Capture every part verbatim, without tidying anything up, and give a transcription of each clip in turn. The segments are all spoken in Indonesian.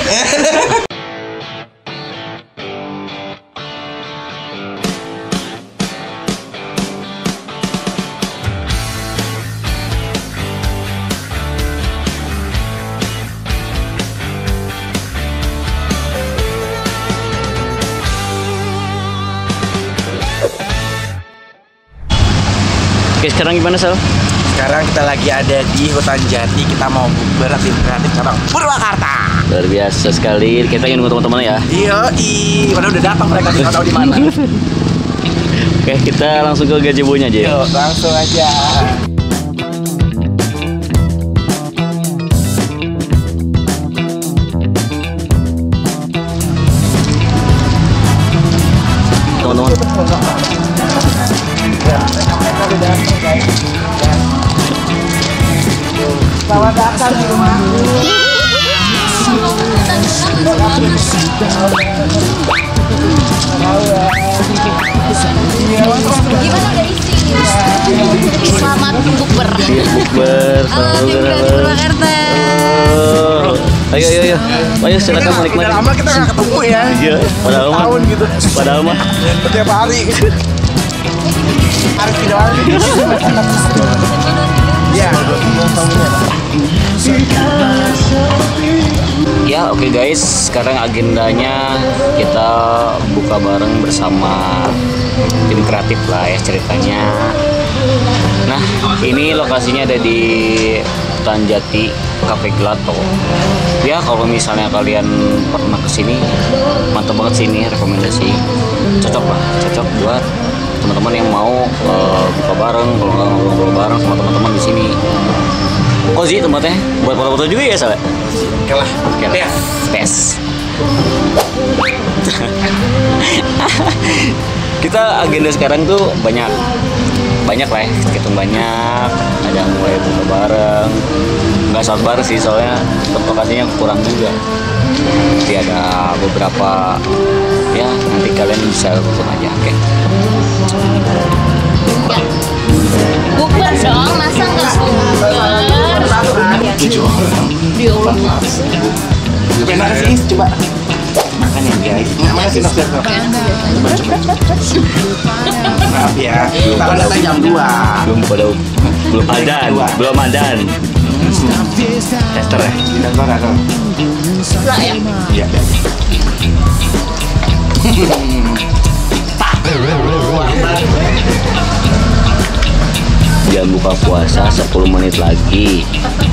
Oke, sekarang gimana, Sal? Sekarang kita lagi ada di Hutan Jati. Kita mau bukber tim kreatif cabang Purwakarta. Luar biasa sekali. Kita ingin nunggu teman-teman ya. Iya, i. Padahal udah datang mereka, nggak tahu di mana. Oke, kita langsung ke gazebo-nya aja ya. Yuk, langsung aja. Teman-teman. Selamat datang di rumahku. Gimana udah isi? Selamat bukber. Bukber. Halo tim kreatif Purwakarta. Ayo, ayo, ayo. Ayo, silakan menikmati. Udah lama kita nggak ketemu ya. Iya, padahal mah. Tahun gitu. Padahal mah. Setiap hari. Harus tidak hari. Ya. Ya, oke okay guys. Sekarang agendanya kita buka bareng bersama tim kreatif lah ya ceritanya. Nah, ini lokasinya ada di Hutan Jati Cafe Gelato. Ya, kalau misalnya kalian pernah kesini, mantap banget sini, rekomendasi. Cocok lah, cocok buat teman-teman yang mau uh, buka bareng, kalau nggak ngobrol bareng sama teman-teman di sini. Cozy tempatnya, buat foto-foto juga ya, Sal? Oke lah, Oke lah. Pes. Kita agenda sekarang tuh banyak, banyak lah ya, hitung banyak. Ada yang mulai buka bareng, nggak saat bareng sih, soalnya lokasinya kurang juga. Nanti ada beberapa, ya nanti kalian bisa tonton aja, oke? Okay? Bukber dong, masa nggak bukber? Tujuh orang. Dia orang. Terima kasih, coba. Makan ya guys. Mana sih nasi? Coba coba. Maaf ya. Kita kan datang jam dua. Belum pada, belum adan, belum adan. Tester ya? Tester ya? Lah ya. Iya. Jam buka puasa sepuluh menit lagi.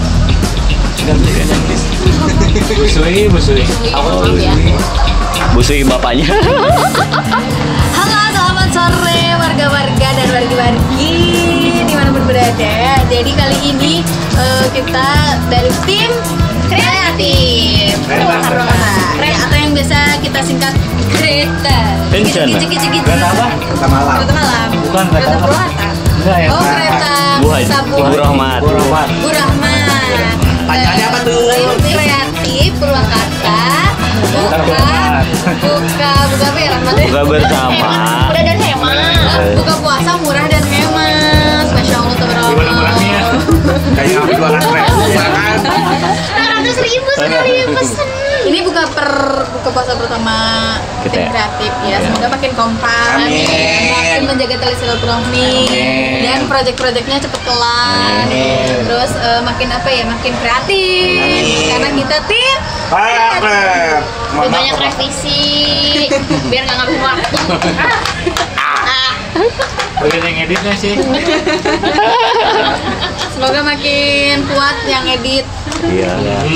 Busui, busui. Oh, busui bapaknya. Halo, selamat sore warga-warga dan wargi-wargi dimanapun berada. Jadi kali ini uh, kita dari tim kreatif Purwakarta, atau yang biasa kita singkat Kereta. Kencana. Kereta apa? Kereta malam. Kereta malam. Bukan kereta Kereta apa? Purwakarta. Enggak ya. Oh, kereta Bu Sabu. Bu Rahmat. Bu Rahmat. Bu Rahmat. Panjangnya apa tuh? Tim kreatif Purwakarta. Buka, buka, buka apa ya Rahmat? Buka bersama. Murah dan hemat. Buka puasa murah dan hemat. Masya Allah Gimana teman-teman. murahnya? Kayak aku dua ratus ribu kan? dua ratus ribu sekali pesen. Ini buka per buka puasa pertama Kita tim ya? kreatif ya. Semoga makin kompak, Amin. makin menjaga tali silaturahmi, Amin. dan proyek-proyeknya cepet kelar. Amin. Terus eh, makin apa ya? Makin kreatif. Amin. Karena kita tim Pak, Lebih banyak revisi biar nggak ngabisin waktu. Bagian yang editnya sih. Semoga makin kuat yang edit. Iya.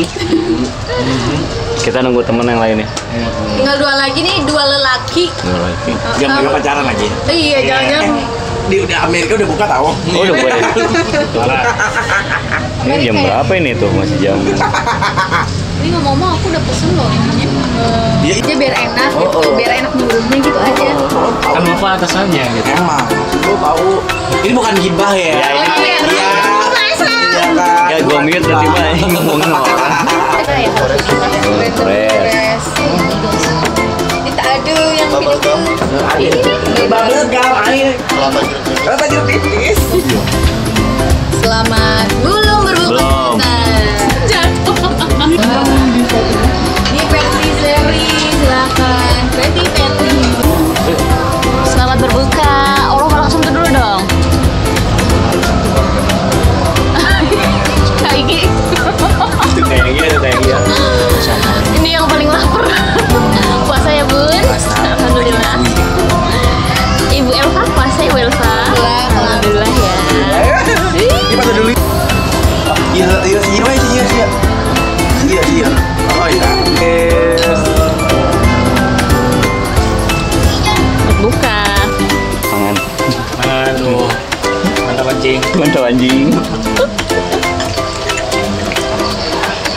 Kita nunggu temen yang lain ya. Tinggal dua lagi nih, dua lelaki. Nunggu lagi. Jam mereka pacaran lagi. Iya, jangan-jangan. Di udah Amerika udah buka tahu. Oh, udah boleh. Ini jam berapa ini tuh? Masih jam. Ini ngomong-ngomong aku udah pesen loh ininya. Iya. Dia biar enak gitu, biar enak minumnya gitu aja. Kan apa atasannya gitu. Emang. Lu tahu. Ini bukan gibah ya. Ya, ini. Oh iya, Iya. masa? Iya kan. Ya gue mute tiba-tiba ngomongin orang. Kayak Fresh. Kita adu yang video. Ini Banget kau air. Kalau tajur tipis. Selamat belum berbuka Belum. puasa. Jatuh. Ini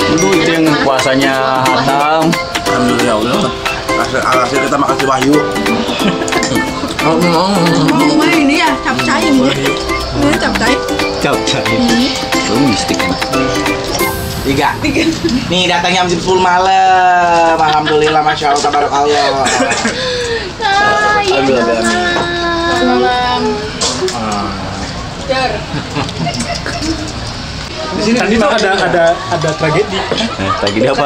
Dulu itu yang puasanya hatam. Alhamdulillah Allah. Hasil alhasil kita makasih Wahyu. Oh, ini ya capcay ini. Ini capcay. Capcay. Oh, mistik kan. Tiga. Tiga. Nih datangnya jam sepuluh malam. Alhamdulillah, masya Allah, tabarakallah. Alhamdulillah. Malam. Jar. Di sini tadi tuh ada ada ada tragedi. Eh, tragedi apa?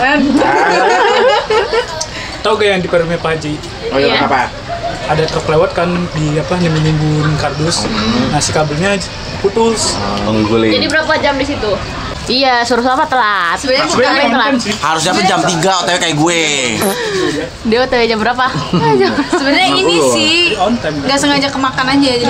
Tahu gak yang di Perumnya Pak Haji? Oh iya, kenapa? Ada truk lewat kan di apa nimbun-nimbun kardus. Nah si kabelnya putus. Menggulung. Jadi berapa jam di situ? Iya, suruh sama telat. Sebenarnya bukan. Sebenarnya telat. kan sih. Harusnya tuh jam tiga O T W kayak gue. Dia O T W jam berapa? Sebenarnya ini sih On time. nggak sengaja kemakan aja jadi.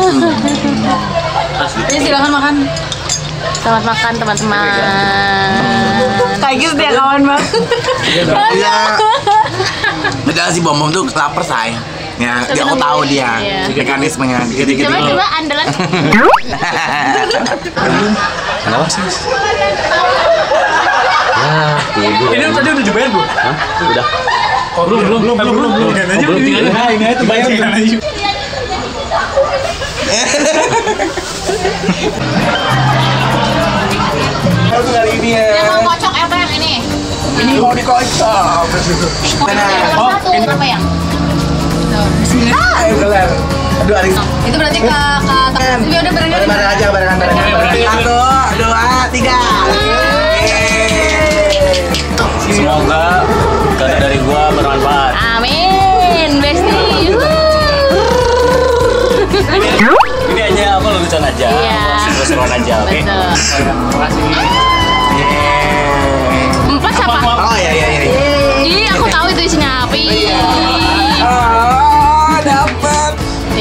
Jadi silakan makan. Selamat makan teman-teman. Kayak gitu dia kawan banget. Iya. Padahal si Bom Bom tuh lapar say. Ya, dia aku tahu dia Iya. mekanismenya dikit-dikit. Coba coba andalan. Kenapa sih? Ya, tidur. Ini tadi udah dibayar belum? Hah? Udah. Oh, belum belum belum belum belum. Ini aja belum, ini. tinggal. Nah, ini aja bayar aja. Harus kali ini ya. Yang mau kocok apa yang ini? Ini mau dikocok. Mana? Yang satu apa yang? Ayo kelar. Aduh, Aris. Itu berarti ke ke tapi udah bareng Bareng-bareng aja, barengan barengan. Satu, dua, tiga. Yeay. Semoga kata dari gua bermanfaat. Amin, Besti. Ini aja apa lucuan aja. Iya. Seru-seruan aja, oke? Betul. Terima kasih. Empat siapa? Oh iya iya iya. Ih, aku tahu itu isinya apa. Ih. Oh, dapat.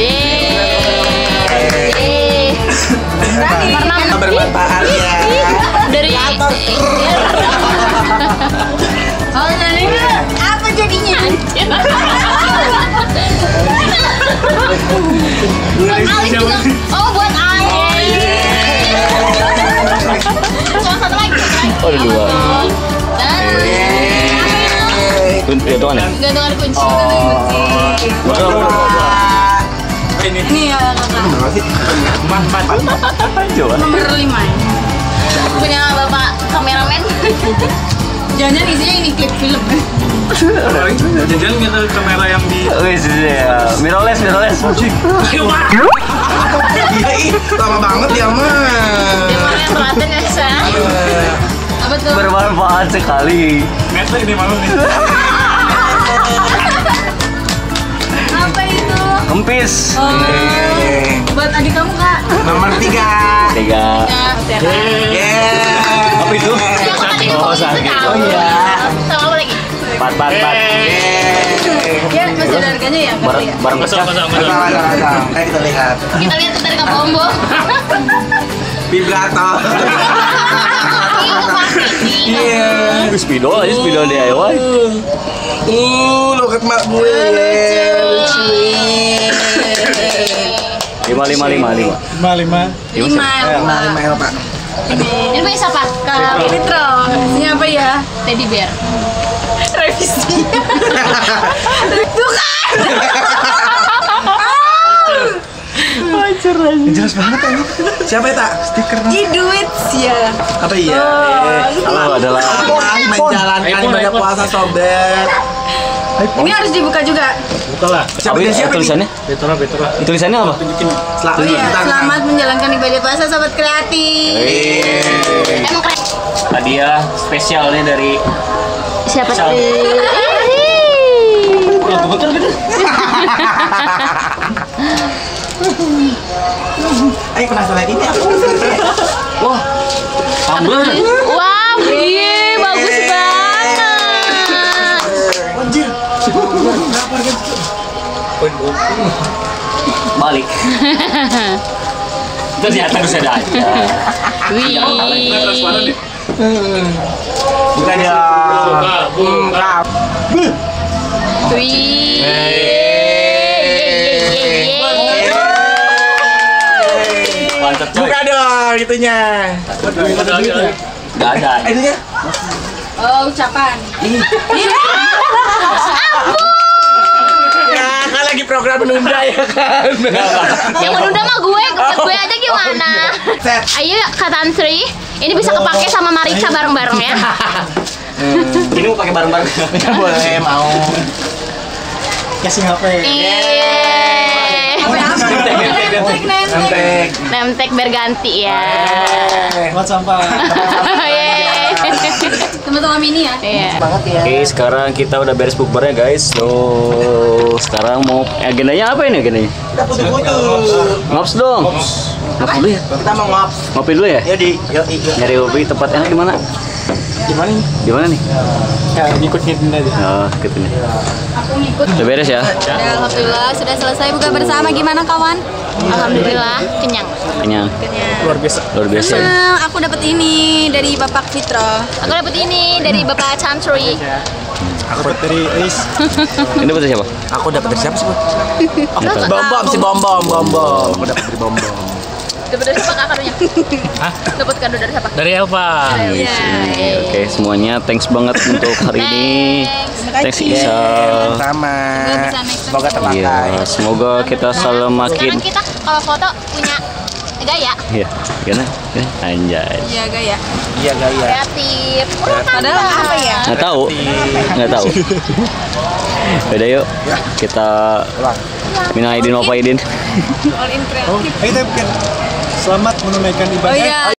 Yeay. Pernah Bermanfaat ya. dari Oh, jadi apa jadinya? buat Alif juga. Oh, buat Alif. Cuma satu lagi. Oh, ada dua. Kunci itu mana? Gantungan kunci. Berapa? Ini Ini ya kakak. Berapa sih? Empat, empat, empat. Coba. Nomor lima. Punya bapak kameramen. Jangan isinya ini klip film. jajan kita kamera yang di Wes ya. Mirrorless, mirrorless. Iya, ih, lama banget ya mah. Dia mau yang telaten ya, Sa. Apa tuh? Bermanfaat sekali. Meta ini malu nih. Apa itu? Kempis. Oh, buat adik kamu kak. Nomor tiga. Tiga. Ya, Yeah. Apa itu? Oh, sakit. Oh iya. Sama apa lagi? Empat, empat, empat. Ya masih ada harganya ya. Barang, Kak, ya? barang Kosong pecah. kosong Ada, kosong. ada, ada. Ayo kita lihat. Kita lihat tuh dari Kapombo. Vibrator. Itu pasti sih. Iya. Itu spidol aja, spidol D I Y. Uh, loket mak gue. Lucu. Lima, lima, lima, lima. Lima lima. Lima. Lima, lima ya pak. Ini punya siapa? Kak Fitro. Ini apa ya? Teddy bear. Revisi. Tuh kan. Jelas banget ini. Siapa ya tak? Stiker. Ini duit sih ya. Apa iya? Halo, adalah Selamat menjalankan ibadah puasa sobat. Ini harus dibuka juga. Buka lah. Siapa apa dia ini? siapa nih? Tulisannya? Betora betora. Tulisannya apa? Tunjukin. Selamat Oh iya, menjalankan. selamat menjalankan ibadah puasa sobat kreatif. Eh, Emang keren. hadiah spesialnya dari Siapa Siapa? tuh? Oh, betul betul. Ayo penasaran ini apa? Wah, sambal. Wow, iya, bagus banget. Anjir. Balik. Ternyata bisa ada aja. Wih. Transparan deh. Bukan ya. Buka. Wih. Mantap coy. Buka dong itunya. Gak ada. Eh, itunya. Oh, ucapan. Ya, kan lagi program menunda ya kan. Yang menunda mah gue, gue aja gimana? Set. Ayo kata Sri, ini bisa kepake sama Marica bareng-bareng ya. Ini mau pakai bareng-bareng. Boleh mau. Kasih H P. Yeay. Nantek. Nemtek berganti ya. Buat sampah. Yeay. Teman-teman mini ya. Iya. Banget ya. Oke, sekarang kita udah beres bukbernya guys. So, sekarang mau agendanya apa ini agendanya? Kita foto-foto. Ngops dong. Ngops dulu ya. Kita mau ngop. Ngopi dulu ya? Ya di, yo yo. Nyari kopi tempat enak di mana? Gimana nih? Di mana nih? Ya, ngikut-ngikutin aja. Oh, gitu nih. Udah beres ya? Ya, alhamdulillah sudah selesai buka bersama. Gimana kawan? Alhamdulillah kenyang. Kenyang. Luar biasa. Luar biasa ya. Nah, aku dapat ini dari Bapak Fitro. Aku dapat ini dari Bapak Chantri. Aku dapat dari Ais. Ini dapat siapa? Aku dapat dari siapa sih, Bu? Nggak tahu. Bom bom si bom bom bom bom. Aku dapat dari bom bom. Dapat dari siapa kak kadonya? Hah? Dapat kado dari siapa? Dari Elva. Iya. Oke, semuanya thanks banget untuk hari ini. Thanks Isal. Sama. Semoga bisa make sense. Semoga terpakai. Iya, semoga kita selalu makin Sekarang kita kalau foto punya gaya Iya, gimana? Gimana? Anjay. Iya, gaya. Iya gaya. kreatif. Padahal apa ya? Nggak tahu. Nggak tahu. Udah yuk. Kita minal aidin wal faidin. All in kreatif. Ayo kita bikin selamat menunaikan ibadah. Oh iya.